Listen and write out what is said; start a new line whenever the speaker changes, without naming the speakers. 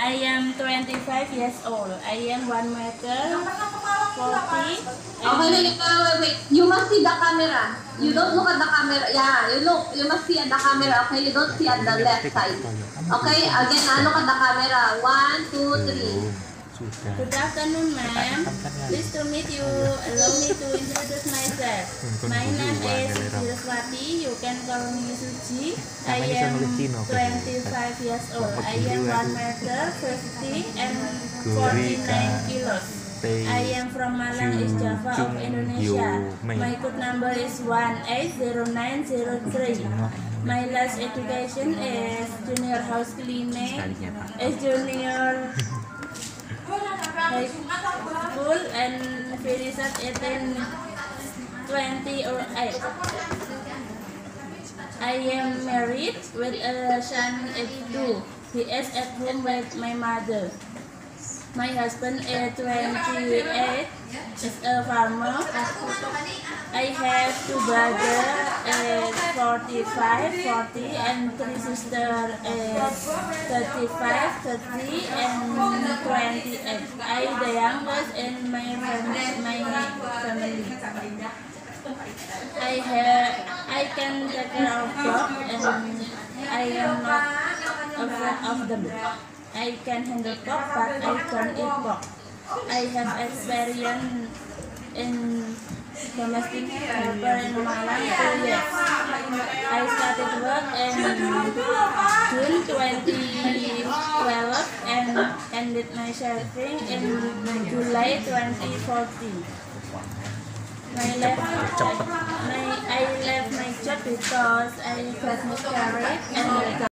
I am 25 years old. I am 1 meter 40.
Okay, wait. You must see the camera. You don't look at the camera. Yeah, you look. You must see at the camera. Okay, you don't see at the left side. Okay, again, look at the camera. 1, 2, 3.
Good afternoon, ma'am. Pleased to meet you. Allow me to introduce myself. My name is Hiraswati. You can call me Suji. I am 25 years old. I am 1 meter 50 and 49 kilos. I am from Malang, East Java of Indonesia. My code number is 180903. My last education is junior house cleaning, junior high school, and finished at 1828. I am married with a son at 2. He is at home with my mother. My husband is 28, is a farmer. I have 2 brothers, 45, 40, and 3 sisters, 35, 30, and 28. I the youngest in my family. I can take care of dogs, and I am not afraid of them. I can handle pork, but I can't eat pork. I have experience in domestic helper in Malang 2 years. I started work in June 2012 and ended my serving in July 2014. I left my job because I got miscarried and